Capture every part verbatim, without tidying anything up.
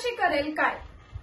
चौकशी करेल काय?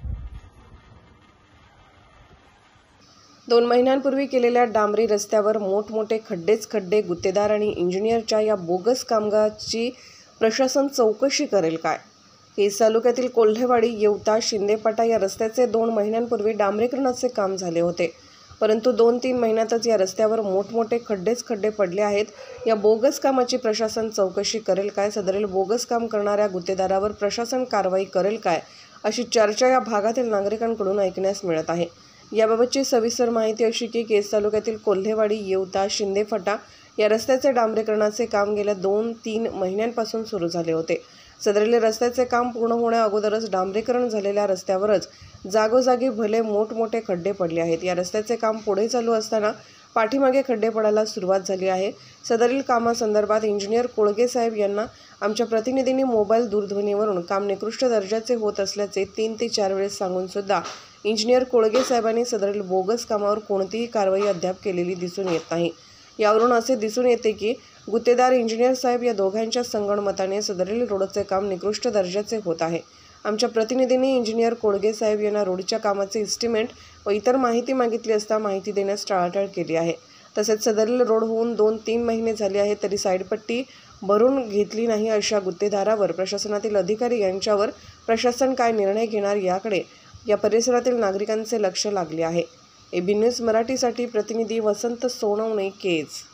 दोन महिन्यांपूर्वी केलेल्या डांबरी रस्त्यावर मोठमोठे खड्डेच खड्डे, गुत्तेदार आणि इंजिनियरच्या या बोगस कामगाराची प्रशासन चौकशी करेल काय? केज तालुक्यातील कोल्हेवाडी येवता शिंदेफाटा या रस्त्याचे दोन महिन्यांपूर्वी डांबरीकरणाचे काम झाले होते, परंतु दोन तीन महिन्यातच या रस्त्यावर मोठमोठे खड्डेच खड्डे पडले आहेत. या बोगस कामाची प्रशासन चौकशी करेल काय? सदरील बोगस काम करणाऱ्या गुत्तेदारावर प्रशासन कारवाई करेल काय, अशी चर्चा या भागातील नागरिकांकडून ऐकण्यास मिळत आहे. याबाबतची सविस्तर माहिती अशी की केज तालुक्यातील कोल्हेवाडी येवता शिंदेफाटा या रस्त्याचे डांबरीकरणाचे काम गेल्या दोन तीन महिन्यांपासून सुरू झाले होते. सदरील रस्त्याचे काम पूर्ण होण्या अगोदरच डांबरीकरण झालेल्या रस्त्यावरच जागोजागी भले मोठमोठे खड्डे पडले आहेत. या रस्त्याचे काम पुढे चालू असताना पाठीमागे खड्डे पडायला सुरुवात झाली आहे. सदरील कामासंदर्भात इंजिनियर कोळगे साहेब यांना आमच्या प्रतिनिधींनी मोबाईल दूरध्वनीवरून काम निकृष्ट दर्जाचे होत असल्याचे तीन ते चार वेळेस सांगून सुद्धा इंजिनियर कोळगे साहेबांनी सदरील बोगस कामावर कोणतीही कारवाई अद्याप केलेली दिसून येत नाही. यावरून असे दिसून येते की गुत्तेदार इंजिनियर साहेब या दोघांच्या संगणमताने सदरील रोडचे काम निकृष्ट दर्जाचे होत आहे. आमच्या प्रतिनिधींनी इंजिनियर कोळगे साहेब यांना रोडच्या कामाचे इस्टिमेट व इतर माहिती मागितली असता माहिती देण्यास टाळाटाळ केली आहे. तसेच सदरील रोड होऊन दोन तीन महिने झाले आहेत तरी साईडपट्टी भरून घेतली नाही. अशा गुत्तेदारावर प्रशासनातील अधिकारी यांच्यावर प्रशासन काय निर्णय घेणार याकडे या परिसरातील नागरिकांचे लक्ष लागले आहे. एबी न्यूज मराठीसाठी प्रतिनिधी वसंत सोनवणे, केज.